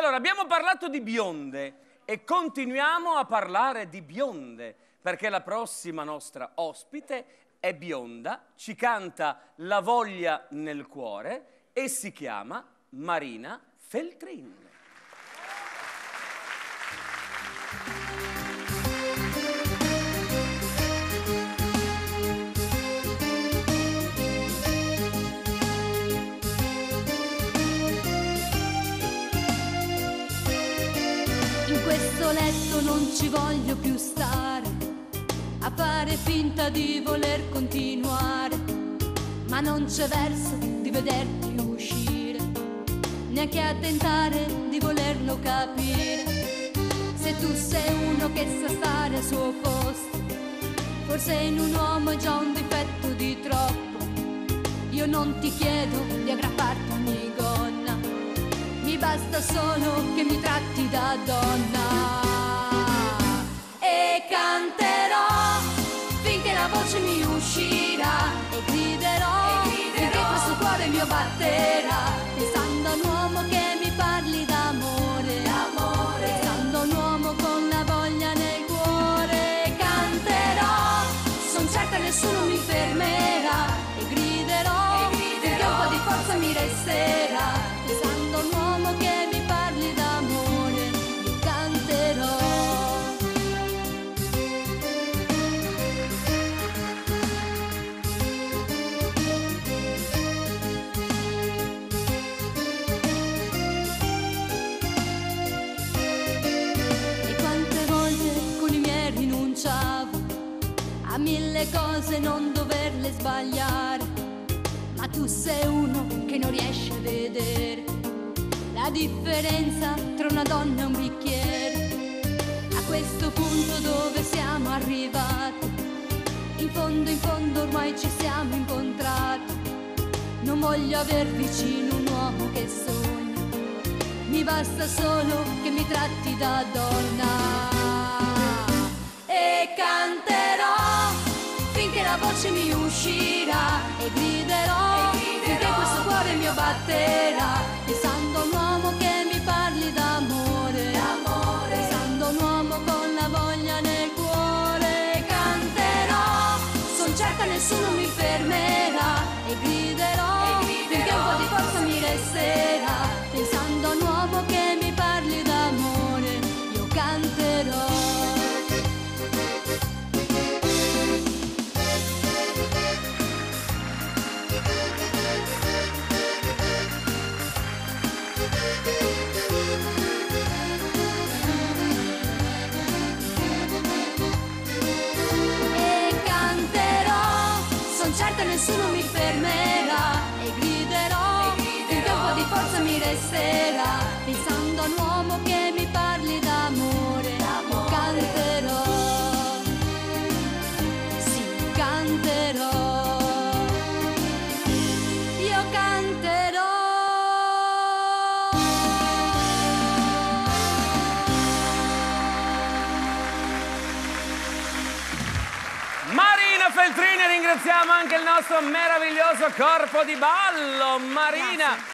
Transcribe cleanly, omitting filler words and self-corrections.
Allora, abbiamo parlato di bionde e continuiamo a parlare di bionde, perché la prossima nostra ospite è bionda, ci canta La voglia nel cuore e si chiama Marina Feltrin. In questo letto non ci voglio più stare, a fare finta di voler continuare, ma non c'è verso di vederti uscire, neanche a tentare di volerlo capire. Se tu sei uno che sa stare al suo posto, forse in un uomo è già un difetto di troppo. Io non ti chiedo di aggrapparti ogni gonna, mi basta solo che mi tratti da donna. E canterò finché la voce mi uscirà, e griderò finché questo cuore mio batterà, pensando a un uomo che mi parli d'amore, pensando a un uomo con la voglia nel cuore. Canterò, son certa nessuno mi fermerà, e griderò finché un po' di forza mi resterà, pensando a un uomo che mi parli d'amore, io canterò. E quante volte con i miei rinunciavo a mille cose, non doverle sbagliare, ma tu sei uno che non riesce a vedere la differenza tra una donna e un bicchiere. A questo punto dove siamo arrivati, in fondo ormai ci siamo incontrati. Non voglio aver vicino un uomo che sogna, mi basta solo che mi tratti da donna. E canterò finché la voce mi uscirà, e griderò finché questo cuore mio batterà, pensando a un uomo che mi parli d'amore, pensando a un uomo con la voglia nel cuore. Canterò, son certa nessuno mi fermerà, e griderò finché un po' di forza mi resterà, pensando a un uomo che mi parli d'amore, io canterò. Certo nessuno mi fermerà, e griderò finché un po' di forza mi resterà, pensando a un uomo che mi parli d'amore, io canterò, sì, canterò, io canterò. Marina Feltrin, ringraziamo anche il nostro meraviglioso corpo di ballo. Marina,